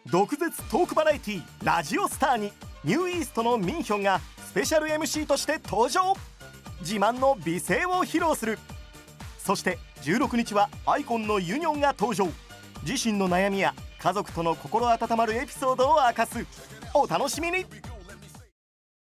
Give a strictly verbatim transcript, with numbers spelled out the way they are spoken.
毒舌トークバラエティラジオスターにニューイーストのミンヒョンがスペシャル エムシー として登場。自慢の美声を披露する。そしてじゅうろくにちはアイコンのユニョンが登場。自身の悩みや家族との心温まるエピソードを明かす。お楽しみに。